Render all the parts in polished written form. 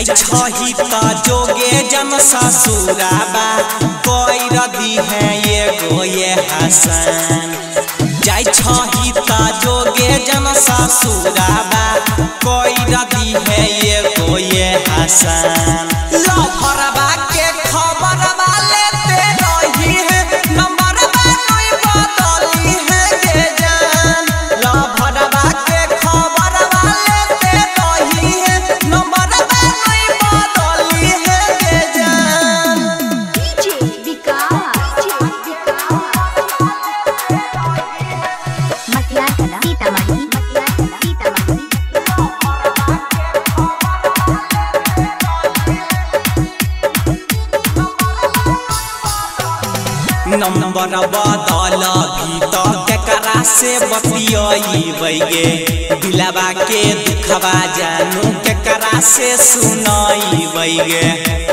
जाई छही त जोगे जन ससुराबा कोई रदी है ये गोये हसन। जाई छही त जोगे जन ससुराबा कोई रदी है ये गोये हसन। लो भरबा के खबर वाले ते रही है नंबर नहीं बदली है के जान। लो भरबा के खबर वाले ते रही है नंबर नहीं बदली है के जान। डीजे विकास मटिया कला सीतामढ़ी नंबर बदल भी तो केकरा से बतियाई गे दिलवा के दुखवा जानू केकरा से सुनाई गे।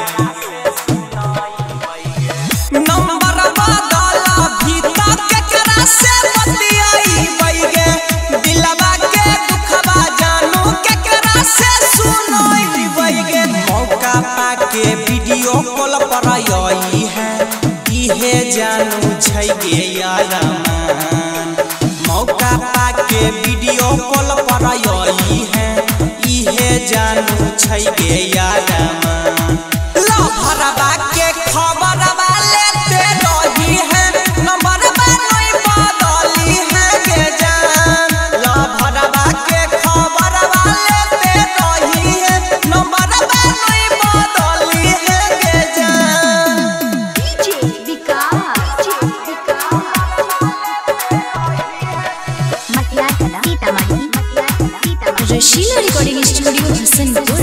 नंबर बदल भी तो केकरा से बतियाई गे दिलवा के दुखवा जानू केकरा से सुनाई गे। मौका पाके वीडियो कॉल पर आई है इहे जानू छै गे यारमान। मौका पाके वीडियो कॉल पर आई है इहे जानू छै गे यारमान। लो भरबा के खबर वाले ते रही है नंबर नहीं बदली है के जान। लो भरबा के खबर वाले ते रही है नंबर नहीं बदली है के जान। Rashila recording studio Hasanpur.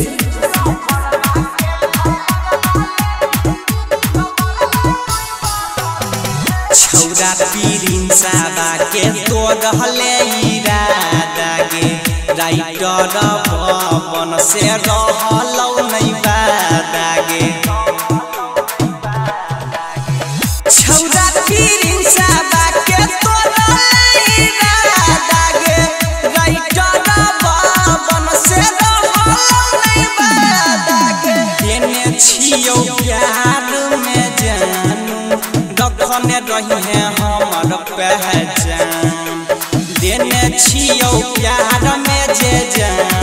छौरा पीरिन साबा के तो रहले इरादा गे राइटर भवन से रहलौ नहीं बादा गे। छौरा पीरिन साबा के तो रहले इरादा गे राइटर भवन से रहलौ नहीं बादा गे। देने छियौ प्यार में जानू रखने रही है हमर पहचान। देने छियौ प्यार में जे जान